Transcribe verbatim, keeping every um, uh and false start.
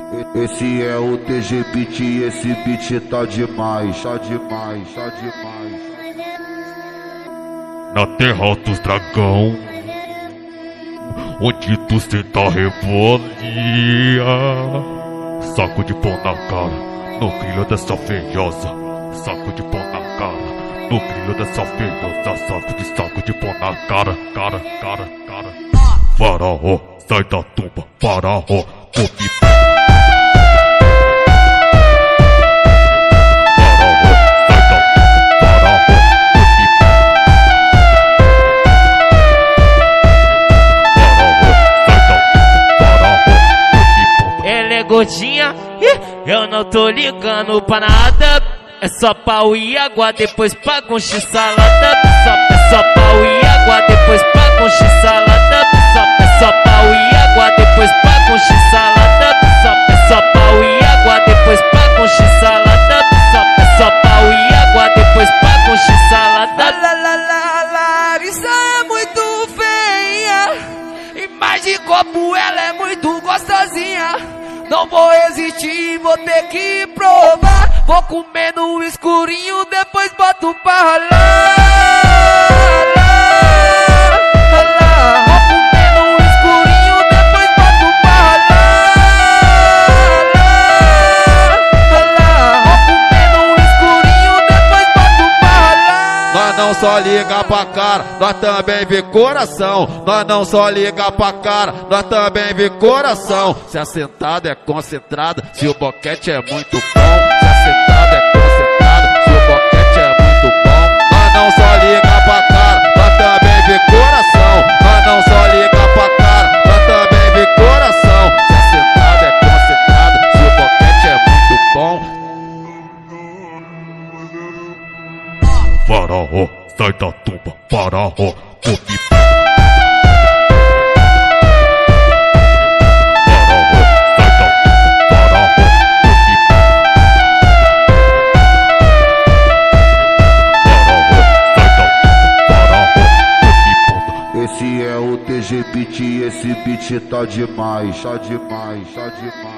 Esse é o T G Beat, esse beat tá demais, tá demais, tá demais. Na terra dos dragão, onde tu senta rebolia, saco de pão na cara, no brilho dessa feiosa. Saco de pão na cara, no brilho dessa feiosa. Saco de saco de pão na cara, cara, cara, cara. Faraó, sai da tumba, faraó, come. Gordinha, eu não tô ligando pra nada. É só pau e água, depois pra com x-salada. Só, é só pau e água, depois pra com x-salada. Só, é só pau e água, depois pra com x-salada. Só, é só pau e água, depois pra com x-salada. Só, é só pau e água, depois pra com x-salada. La la la, Larissa é muito feia, e mais de copo ela é muito gostosinha. Não vou resistir, vou ter que provar. Vou comer no escurinho, depois boto pra ralar. Vou comer no escurinho, depois boto pra ralar. Vou comer no escurinho, depois boto pra ralar. Nós não só liga pra cara, nós também vê coração. Nós não só liga pra cara, nós também vê coração. Se a sentada é concentrada, se o boquete é muito bom. Se a sentada é concentrada, se o boquete é muito bom. Nós não só liga pra cara, nós também vê coração. Nós não só liga pra cara, nós também vê coração. Se a sentada é concentrada, se o boquete é muito bom. Faraó, sai da tumba, faraó, come. Esse é o T G Beat, esse beat tá demais, tá demais, tá demais.